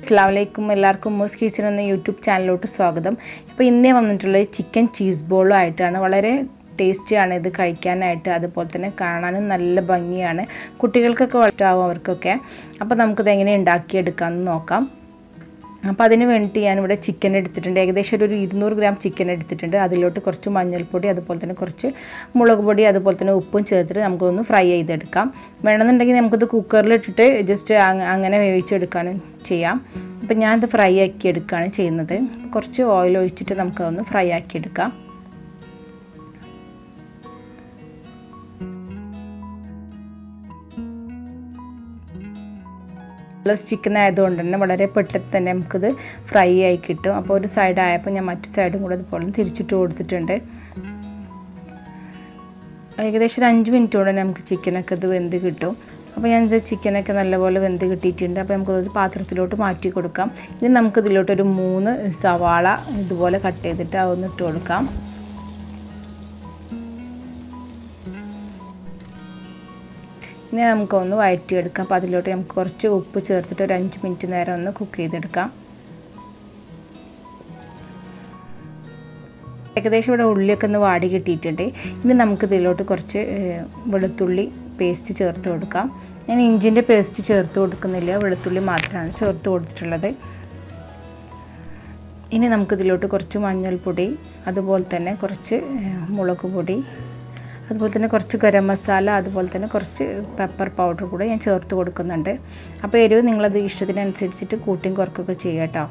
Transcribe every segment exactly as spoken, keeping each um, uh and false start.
അസ്സലാമലൈക്കും എല്ലാവർക്കും ഉമ്മൂസ് കിച്ചൻ എന്ന യൂട്യൂബ് ചാനലിലോട്ട് സ്വാഗതം. ഇപ്പോൾ ഇന്നേ വന്നിട്ടുള്ളത് ചിക്കൻ ചീസ് ബോളും ആയിട്ടാണ്. വളരെ ടേസ്റ്റിയാണ് ഇത് കഴിക്കാനായിട്ട്, അതുപോലെ തന്നെ കാണാനും നല്ല ഭംഗിയാണ്. കുട്ടികൾക്കൊക്കെ ഇഷ്ടമാവും അവർക്കൊക്കെ. അപ്പോൾ നമുക്കിത് എങ്ങനെ ഉണ്ടാക്കിയെടുക്കാമെന്ന് നോക്കാം. അപ്പോൾ അതിന് വേണ്ടി ഞാനിവിടെ ചിക്കൻ എടുത്തിട്ടുണ്ട്. ഏകദേശം ഒരു ഇരുന്നൂറ് ഗ്രാം ചിക്കൻ എടുത്തിട്ടുണ്ട്. അതിലോട്ട് കുറച്ച് മഞ്ഞൾപ്പൊടി, അതുപോലെ തന്നെ കുറച്ച് മുളക് പൊടി, അതുപോലെ തന്നെ ഉപ്പും ചേർത്തിട്ട് നമുക്കൊന്ന് ഫ്രൈ ചെയ്തെടുക്കാം. വേണമെന്നുണ്ടെങ്കിൽ നമുക്കിത് കുക്കറിലിട്ടിട്ട് ജസ്റ്റ് അങ്ങനെ വേവിച്ചെടുക്കാനും ചെയ്യാം. അപ്പോൾ ഞാനിത് ഫ്രൈ ആക്കി എടുക്കുകയാണ് ചെയ്യുന്നത്. കുറച്ച് ഓയിൽ ഒഴിച്ചിട്ട് നമുക്കതൊന്ന് ഫ്രൈ ആക്കി എടുക്കാം. പ്ലസ് ചിക്കൻ ആയതുകൊണ്ട് തന്നെ വളരെ പെട്ടെന്ന് തന്നെ നമുക്കിത് ഫ്രൈ ആയി കിട്ടും. അപ്പോൾ ഒരു സൈഡ് ആയപ്പോൾ ഞാൻ മറ്റു സൈഡും കൂടെ അതുപോലെ തിരിച്ചിട്ട് കൊടുത്തിട്ടുണ്ട്. ഏകദേശം ഒരു അഞ്ച് മിനിറ്റ് കൊണ്ട് നമുക്ക് ചിക്കനൊക്കെ ഇത് വെന്ത് കിട്ടും. അപ്പോൾ ഞാനിത് ചിക്കനൊക്കെ നല്ലപോലെ വെന്ത് കിട്ടിയിട്ടുണ്ട്. അപ്പോൾ നമുക്കത് പാത്രത്തിലോട്ട് മാറ്റി കൊടുക്കാം. ഇനി നമുക്കിതിലോട്ടൊരു മൂന്ന് സവാള ഇതുപോലെ കട്ട് ചെയ്തിട്ട് അതൊന്ന് ഇട്ട് കൊടുക്കാം. ഇനി നമുക്കൊന്ന് വഴറ്റിയെടുക്കാം. അപ്പോൾ അതിലോട്ട് നമുക്ക് കുറച്ച് ഉപ്പ് ചേർത്തിട്ട് ഒരു അഞ്ച് മിനിറ്റ് നേരം ഒന്ന് കുക്ക് ചെയ്തെടുക്കാം. ഏകദേശം ഇവിടെ ഉള്ളിയൊക്കെ ഒന്ന് വാടി കിട്ടിയിട്ടുണ്ട്. ഇനി നമുക്കിതിലോട്ട് കുറച്ച് വെളുത്തുള്ളി പേസ്റ്റ് ചേർത്ത് കൊടുക്കാം. ഞാൻ ഇഞ്ചിൻ്റെ പേസ്റ്റ് ചേർത്ത് കൊടുക്കുന്നില്ല, വെളുത്തുള്ളി മാത്രമാണ് ചേർത്ത് കൊടുത്തിട്ടുള്ളത്. ഇനി നമുക്കിതിലോട്ട് കുറച്ച് മഞ്ഞൾപ്പൊടി, അതുപോലെ തന്നെ കുറച്ച് മുളക് പൊടി, അതുപോലെ തന്നെ കുറച്ച് ഗരം മസാല, അതുപോലെ തന്നെ കുറച്ച് പെപ്പർ പൗഡർ കൂടെ ഞാൻ ചേർത്ത് കൊടുക്കുന്നുണ്ട്. അപ്പോൾ എരിവ് നിങ്ങളത് ഇഷ്ടത്തിനനുസരിച്ചിട്ട് കൂട്ടിയും കുറക്കൊക്കെ ചെയ്യാം കേട്ടോ.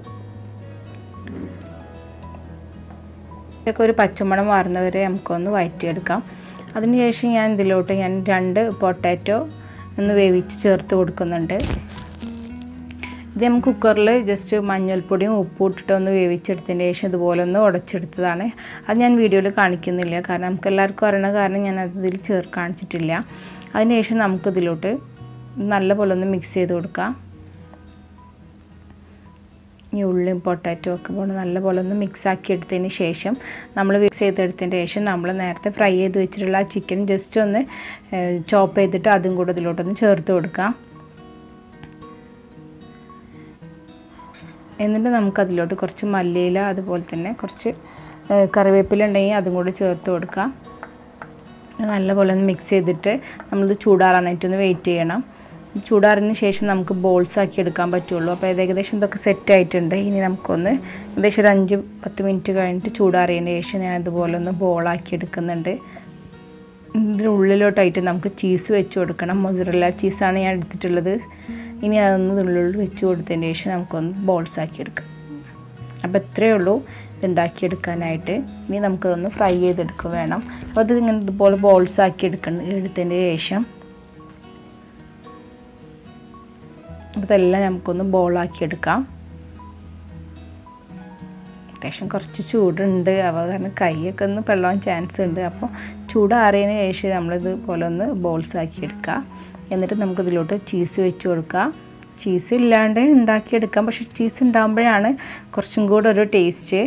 ഇതൊക്കെ ഒരു പച്ചമണം മാറുന്നവരെ നമുക്കൊന്ന് വഴറ്റിയെടുക്കാം. അതിനുശേഷം ഞാൻ ഇതിലോട്ട് ഞാൻ രണ്ട് പൊട്ടാറ്റോ ഒന്ന് വേവിച്ച് ചേർത്ത് കൊടുക്കുന്നുണ്ട്. ഇത് നമുക്ക് കുക്കറിൽ ജസ്റ്റ് മഞ്ഞൾപ്പൊടിയും ഉപ്പും ഇട്ടിട്ട് ഒന്ന് വേവിച്ചെടുത്തതിന് ശേഷം ഇതുപോലെ ഒന്ന് ഉടച്ചെടുത്തതാണ്. അത് ഞാൻ വീഡിയോയിൽ കാണിക്കുന്നില്ല, കാരണം നമുക്ക് എല്ലാവർക്കും അറിയണ കാരണം ഞാൻ അതിൽ ചേർ കാണിച്ചിട്ടില്ല. അതിനുശേഷം നമുക്കിതിലോട്ട് നല്ലപോലെ ഒന്ന് മിക്സ് ചെയ്ത് കൊടുക്കാം. ഈ ഉള്ളിയും പൊട്ടാറ്റോ ഒക്കെ പോലെ നല്ലപോലെ ഒന്ന് മിക്സ് ആക്കി എടുത്തതിന് ശേഷം നമ്മൾ മിക്സ് ചെയ്തെടുത്തതിന് ശേഷം നമ്മൾ നേരത്തെ ഫ്രൈ ചെയ്ത് വെച്ചിട്ടുള്ള ആ ചിക്കൻ ജസ്റ്റ് ഒന്ന് ചോപ്പ് ചെയ്തിട്ട് അതും കൂടെ ഇതിലോട്ടൊന്ന് ചേർത്ത് കൊടുക്കാം. എന്നിട്ട് നമുക്കതിലോട്ട് കുറച്ച് മല്ലിയില, അതുപോലെ തന്നെ കുറച്ച് കറിവേപ്പില ഉണ്ടെങ്കിൽ അതും കൂടി ചേർത്ത് കൊടുക്കാം. നല്ലപോലെ ഒന്ന് മിക്സ് ചെയ്തിട്ട് നമ്മളിത് ചൂടാറാനായിട്ടൊന്ന് വെയിറ്റ് ചെയ്യണം. ചൂടാറിന് ശേഷം നമുക്ക് ബോൾസ് ആക്കി എടുക്കാൻ പറ്റുള്ളൂ. അപ്പോൾ ഇത് ഏകദേശം ഇതൊക്കെ സെറ്റ് ആയിട്ടുണ്ട്. ഇനി നമുക്കൊന്ന് ഏകദേശം ഒരു അഞ്ച് പത്ത് മിനിറ്റ് കഴിഞ്ഞിട്ട് ചൂടാറിയതിന് ശേഷം ഞാൻ ഇതുപോലെ ഒന്ന് ബോളാക്കി എടുക്കുന്നുണ്ട്. ഇതിൻ്റെ ഉള്ളിലോട്ടായിട്ട് നമുക്ക് ചീസ് വെച്ച് കൊടുക്കണം. മൊസറല്ല ചീസാണ് ഞാൻ എടുത്തിട്ടുള്ളത്. ഇനി അതൊന്ന് ഉള്ളിൽ വെച്ച് കൊടുത്തതിന് ശേഷം നമുക്കൊന്ന് ബോൾസ് ആക്കി എടുക്കാം. അപ്പോൾ ഇത്രയേ ഉള്ളൂ ഇതുണ്ടാക്കിയെടുക്കാനായിട്ട്. ഇനി നമുക്കതൊന്ന് ഫ്രൈ ചെയ്തെടുക്കുക വേണം. അപ്പോൾ അത് ഇങ്ങനെ ഇതുപോലെ ബോൾസ് ആക്കി എടുക്കണം എടുത്തതിന് ശേഷം ഇതെല്ലാം നമുക്കൊന്ന് ബോളാക്കിയെടുക്കാം. അത്യാവശ്യം കുറച്ച് ചൂടുണ്ട്, അപ്പോൾ കാരണം കൈയൊക്കെ ഒന്ന് പെള്ളാൻ ചാൻസ് ഉണ്ട്. അപ്പോൾ ചൂടാറിയതിന് ശേഷം നമ്മളിതുപോലെ ഒന്ന് ബോൾസ് ആക്കി എടുക്കുക. എന്നിട്ട് നമുക്കിതിലോട്ട് ചീസ് വെച്ച് കൊടുക്കാം. ചീസ് ഇല്ലാണ്ട് ഉണ്ടാക്കിയെടുക്കാം, പക്ഷെ ചീസ് ഉണ്ടാകുമ്പോഴാണ് കുറച്ചും കൂടെ ഒരു ടേസ്റ്റ്.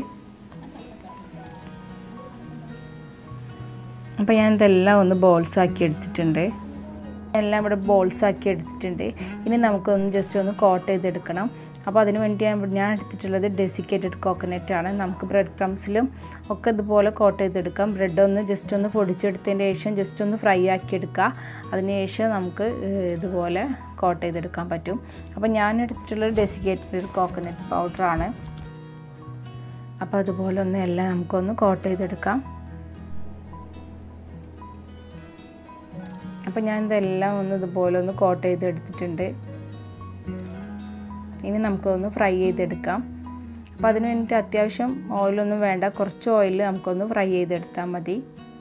അപ്പോൾ ഞാൻ ഇതെല്ലാം ഒന്ന് ബോൾസ് ആക്കി എടുത്തിട്ടുണ്ട്. എല്ലാം ഇവിടെ ബോൾസ് ആക്കി എടുത്തിട്ടുണ്ട്. ഇനി നമുക്കൊന്ന് ജസ്റ്റ് ഒന്ന് കോട്ട് ചെയ്തെടുക്കണം. അപ്പോൾ അതിന് വേണ്ടി ഞാൻ ഞാൻ എടുത്തിട്ടുള്ളത് ഡെസിക്കേറ്റഡ് കോക്കനറ്റാണ്. നമുക്ക് ബ്രെഡ് ക്രംസിലും ഒക്കെ ഇതുപോലെ കോട്ട് ചെയ്തെടുക്കാം. ബ്രെഡ് ഒന്ന് ജസ്റ്റ് ഒന്ന് പൊടിച്ചെടുത്തതിന് ശേഷം ജസ്റ്റ് ഒന്ന് ഫ്രൈ ആക്കി എടുക്കുക. അതിനുശേഷം നമുക്ക് ഇതുപോലെ കോട്ട് ചെയ്തെടുക്കാൻ പറ്റും. അപ്പോൾ ഞാൻ എടുത്തിട്ടുള്ളത് ഡെസിക്കേറ്റഡ് കോക്കനട്ട് പൗഡറാണ്. അപ്പോൾ അതുപോലെ ഒന്ന് എല്ലാം നമുക്കൊന്ന് കോട്ട് ചെയ്തെടുക്കാം. അപ്പോൾ ഞാൻ ഇതെല്ലാം ഒന്ന് ഇതുപോലെ ഒന്ന് കോട്ട് ചെയ്തെടുത്തിട്ടുണ്ട്. ഇനി നമുക്കൊന്ന് ഫ്രൈ ചെയ്തെടുക്കാം. അപ്പോൾ അതിന് വേണ്ടിയിട്ട് അത്യാവശ്യം ഓയിലൊന്നും വേണ്ട, കുറച്ച് ഓയിൽ നമുക്കൊന്ന് ഫ്രൈ ചെയ്തെടുത്താൽ മതി.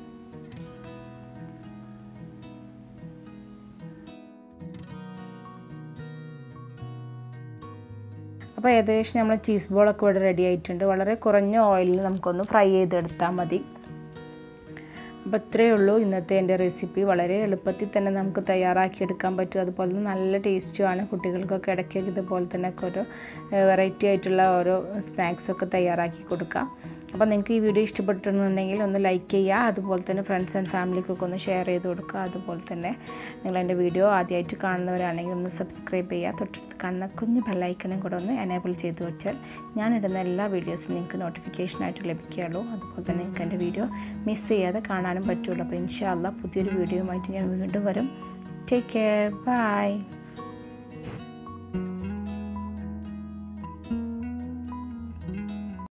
അപ്പോൾ ഏകദേശം നമ്മൾ ചീസ് ബോളൊക്കെ ഇവിടെ റെഡി ആയിട്ടുണ്ട്. വളരെ കുറഞ്ഞ ഓയിലിൽ നമുക്കൊന്ന് ഫ്രൈ ചെയ്തെടുത്താൽ മതി. അപ്പോൾ ഇത്രയേ ഉള്ളൂ ഇന്നത്തെ എൻ്റെ റെസിപ്പി. വളരെ എളുപ്പത്തിൽ തന്നെ നമുക്ക് തയ്യാറാക്കിയെടുക്കാൻ പറ്റും. അതുപോലെ തന്നെ നല്ല ടേസ്റ്റുമാണ്. കുട്ടികൾക്കൊക്കെ ഇടയ്ക്കൊക്കെ ഇതുപോലെ തന്നെ ഓരോ വെറൈറ്റി ആയിട്ടുള്ള ഓരോ സ്നാക്സൊക്കെ തയ്യാറാക്കി കൊടുക്കാം. അപ്പോൾ നിങ്ങൾക്ക് ഈ വീഡിയോ ഇഷ്ടപ്പെട്ടിട്ടുണ്ടെങ്കിൽ ഒന്ന് ലൈക്ക് ചെയ്യുക, അതുപോലെ തന്നെ ഫ്രണ്ട്സ് ആൻഡ് ഫാമിലിക്കൊക്കെ ഒന്ന് ഷെയർ ചെയ്ത് കൊടുക്കുക. അതുപോലെ തന്നെ നിങ്ങൾ എൻ്റെ വീഡിയോ ആദ്യമായിട്ട് കാണുന്നവരാണെങ്കിൽ ഒന്ന് സബ്സ്ക്രൈബ് ചെയ്യുക. തൊട്ടടുത്ത് കാണുന്ന കുഞ്ഞ് ബെല്ലൈക്കണും കൂടെ ഒന്ന് എനേബിൾ ചെയ്ത് വെച്ചാൽ ഞാനിടുന്ന എല്ലാ വീഡിയോസും നിങ്ങൾക്ക് നോട്ടിഫിക്കേഷനായിട്ട് ലഭിക്കുകയുള്ളൂ. അതുപോലെ തന്നെ നിങ്ങൾക്ക് എൻ്റെ വീഡിയോ മിസ് ചെയ്യാതെ കാണാനും പറ്റുള്ളൂ. അപ്പോൾ ഇൻഷാ അല്ലാഹ് പുതിയൊരു വീഡിയോയുമായിട്ട് ഞാൻ വീണ്ടും വരും. Take care, by.